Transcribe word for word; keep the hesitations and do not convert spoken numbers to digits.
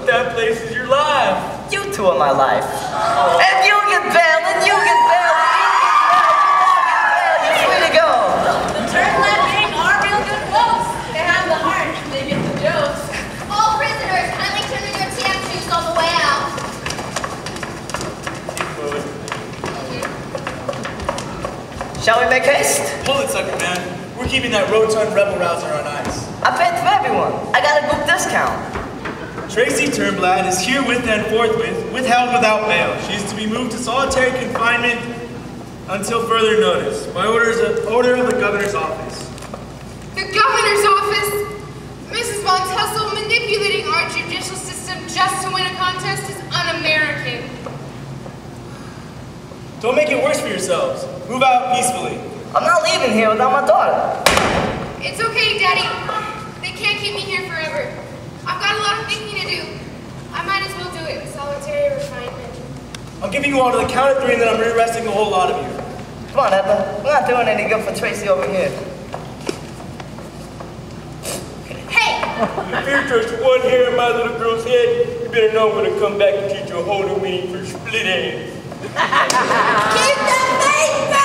that place is your life. You two are my life. Oh. If you get bail, then you get bail, then you get bail, you get bail, you're free to go. The Turnblad gang are real good folks. They have the heart, they get the jokes. All prisoners, kindly turn in your T M shoes on the way out. Shall we make haste? Hold it, sucker man. We're keeping that rotund rebel rouser on ice. I paid for everyone. I got a group discount. Tracy Turnblad is herewith and forthwith withheld without bail. She is to be moved to solitary confinement until further notice, by orders of, order of the governor's office. The governor's office? Missus Von Tussle manipulating our judicial system just to win a contest is un-American. Don't make it worse for yourselves. Move out peacefully. I'm not leaving here without my daughter. It's okay, Daddy. They can't keep me here forever. I've got a lot of thinking to do. I might as well do it in solitary refinement. I'm giving you all to the count of three and then I'm rearresting a whole lot of you. Come on, Edna. We're not doing any good for Tracy over here. Hey! If you touch one hair on my little girl's head, you better know I'm going to come back and teach you a whole new meaning for split ends. Keep the faith!